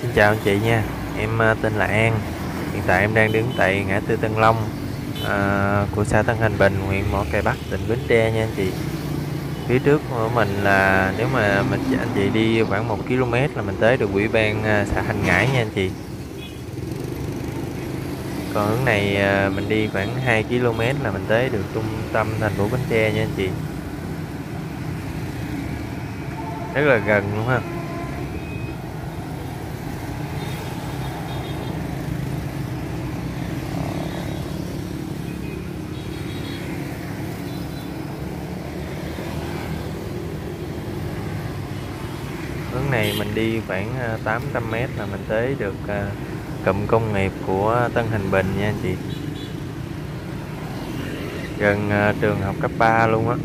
Xin chào anh chị nha, em tên là An. Hiện tại em đang đứng tại ngã tư Tân Long của xã Tân Thành Bình, huyện Mỏ Cày Bắc, tỉnh Bến Tre nha anh chị. Phía trước của mình là nếu mà anh chị đi khoảng 1 km là mình tới được ủy ban xã Thành Ngãi nha anh chị. Còn hướng này mình đi khoảng 2 km là mình tới được trung tâm thành phố Bến Tre nha anh chị. Rất là gần luôn ha. Hướng này mình đi khoảng 800 m là mình tới được cụm công nghiệp của Tân Thành Bình nha anh chị. Gần trường học cấp 3 luôn á.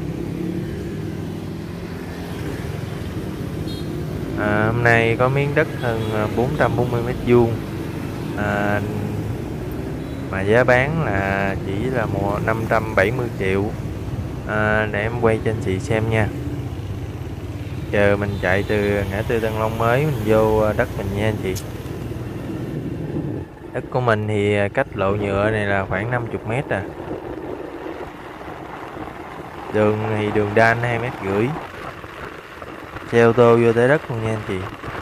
Hôm nay có miếng đất hơn 440 m², mà giá bán là chỉ là 570 triệu. Để em quay cho anh chị xem nha. Giờ mình chạy từ ngã tư Tân Long mới mình vô đất mình nha anh chị. Đất của mình thì cách lộ nhựa này là khoảng 50 m à. Đường thì đường đan 2,5 m. Xe ô tô vô tới đất luôn nha anh chị.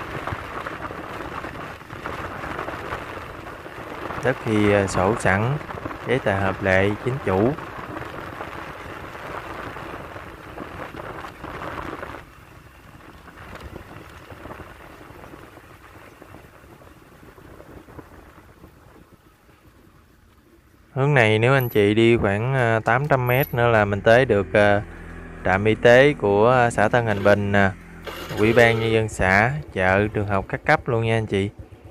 Đất thì sổ sẵn, giấy tờ hợp lệ chính chủ. Hướng này nếu anh chị đi khoảng 800 m nữa là mình tới được trạm y tế của xã Tân Thành Bình nè, ủy ban nhân dân xã, chợ, trường học các cấp luôn nha anh chị.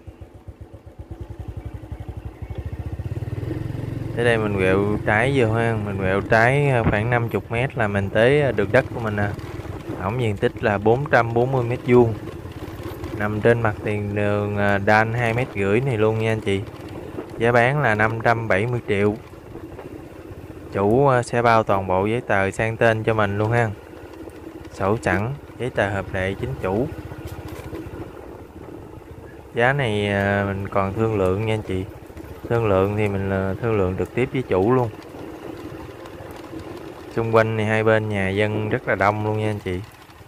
Tới đây mình quẹo trái vô ha, mình quẹo trái khoảng 50 m là mình tới được đất của mình nè. Tổng diện tích là 440 m², nằm trên mặt tiền đường đan 2,5 m này luôn nha anh chị. Giá bán là 570 triệu. Chủ sẽ bao toàn bộ giấy tờ sang tên cho mình luôn ha. Sổ sẵn, giấy tờ hợp lệ chính chủ. Giá này mình còn thương lượng nha anh chị. Thương lượng thì mình thương lượng trực tiếp với chủ luôn. Xung quanh thì hai bên nhà dân rất là đông luôn nha anh chị.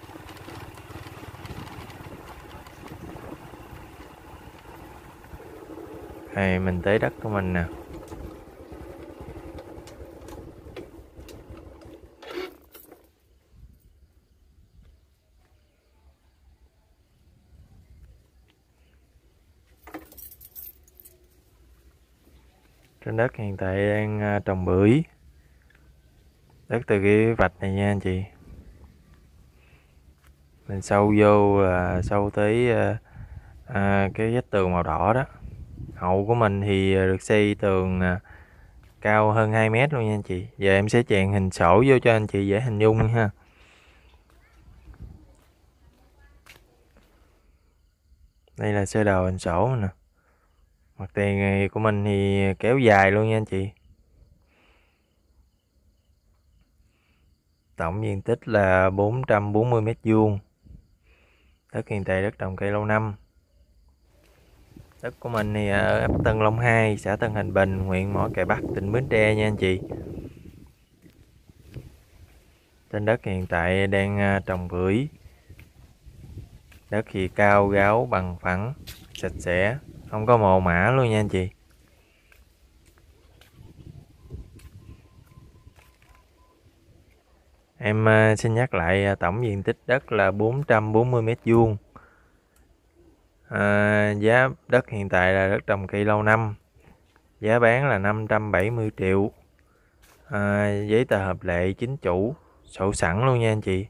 Đây mình tới đất của mình nè. Trên đất hiện tại đang trồng bưởi. Đất từ cái vạch này nha anh chị. Mình sâu vô là sâu tới cái vách tường màu đỏ đó. Hậu của mình thì được xây tường cao hơn 2 m luôn nha anh chị. Giờ em sẽ chèn hình sổ vô cho anh chị dễ hình dung ha. Đây là sơ đồ hình sổ nè. Mặt tiền này của mình thì kéo dài luôn nha anh chị. Tổng diện tích là 440 m². Đất hiện tại đất trồng cây lâu năm. Đất của mình thì ở ấp Tân Long 2, xã Tân Thành Bình, huyện Mỏ Cày Bắc, tỉnh Bến Tre nha anh chị. Trên đất hiện tại đang trồng bưởi. Đất thì cao ráo bằng phẳng, sạch sẽ, không có mồ mả luôn nha anh chị. Em xin nhắc lại tổng diện tích đất là 440 m². Giá đất hiện tại là đất trồng cây lâu năm. Giá bán là 570 triệu. Giấy tờ hợp lệ chính chủ, sổ sẵn luôn nha anh chị.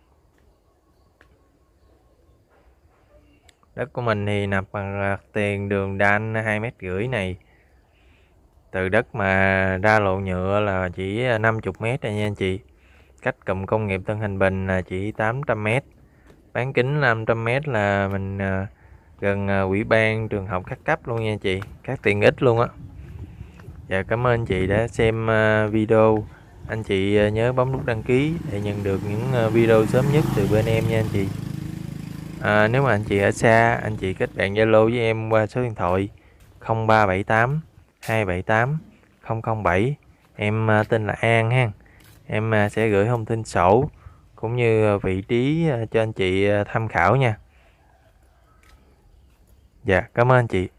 Đất của mình thì nằm bằng tiền đường đan 2,5 m này. Từ đất mà ra lộ nhựa là chỉ 50 m thôi nha anh chị. Cách cụm công nghiệp Tân Thành Bình là chỉ 800 m. Bán kính 500 m là mình gần ủy ban, trường học các cấp luôn nha anh chị. Các tiện ích luôn á. Dạ cảm ơn anh chị đã xem video. Anh chị nhớ bấm nút đăng ký để nhận được những video sớm nhất từ bên em nha anh chị. Nếu mà anh chị ở xa, anh chị kết bạn Zalo với em qua số điện thoại 0378 278 007. Em tên là An ha. Em sẽ gửi thông tin sổ cũng như vị trí cho anh chị tham khảo nha. Dạ, cảm ơn anh chị.